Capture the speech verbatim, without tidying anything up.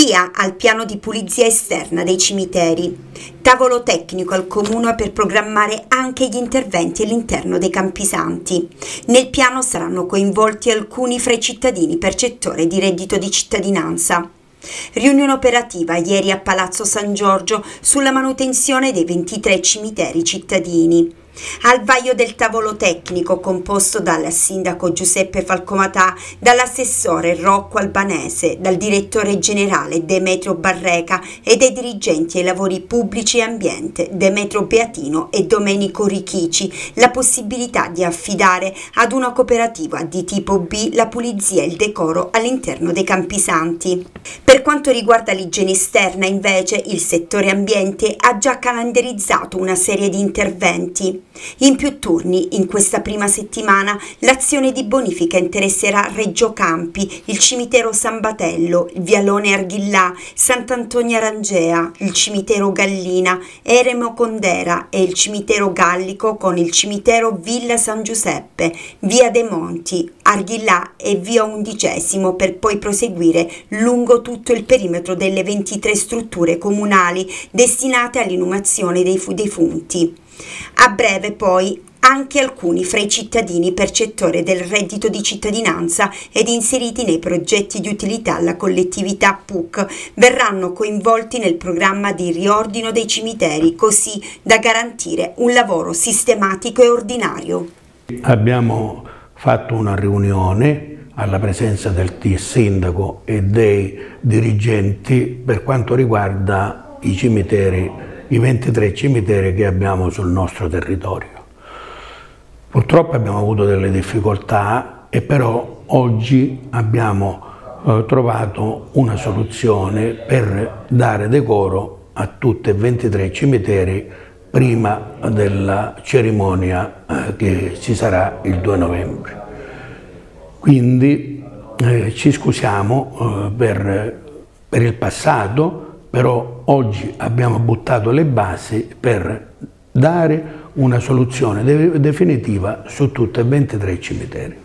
Via al piano di pulizia esterna dei cimiteri. Tavolo tecnico al Comune per programmare anche gli interventi all'interno dei campisanti. Nel piano saranno coinvolti alcuni fra i cittadini percettori di reddito di cittadinanza. Riunione operativa ieri a Palazzo San Giorgio sulla manutenzione dei ventitré cimiteri cittadini. Al vaglio del tavolo tecnico composto dal sindaco Giuseppe Falcomatà, dall'assessore Rocco Albanese, dal direttore generale Demetrio Barreca e dai dirigenti ai lavori pubblici e ambiente Demetrio Beatino e Domenico Richici la possibilità di affidare ad una cooperativa di tipo B la pulizia e il decoro all'interno dei campisanti. Per quanto riguarda l'igiene esterna, invece, il settore ambiente ha già calendarizzato una serie di interventi. In più turni, in questa prima settimana, l'azione di bonifica interesserà Reggio Campi, il cimitero San Batello, il Vialone Arghillà, Sant'Antonia Rangea, il cimitero Gallina, Eremo Condera e il cimitero Gallico con il cimitero Villa San Giuseppe, Via dei Monti, Arghillà e Via Undicesimo, per poi proseguire lungo tutto il perimetro delle ventitré strutture comunali destinate all'inumazione dei defunti. A breve poi anche alcuni fra i cittadini percettori del reddito di cittadinanza ed inseriti nei progetti di utilità alla collettività P U C verranno coinvolti nel programma di riordino dei cimiteri, così da garantire un lavoro sistematico e ordinario. Abbiamo fatto una riunione alla presenza del sindaco e dei dirigenti per quanto riguarda i cimiteri, i ventitré cimiteri che abbiamo sul nostro territorio. Purtroppo abbiamo avuto delle difficoltà e però oggi abbiamo eh, trovato una soluzione per dare decoro a tutti e ventitré cimiteri prima della cerimonia eh, che ci sarà il due novembre. Quindi eh, ci scusiamo eh, per, per il passato, però oggi abbiamo buttato le basi per dare una soluzione definitiva su tutti e ventitré i cimiteri.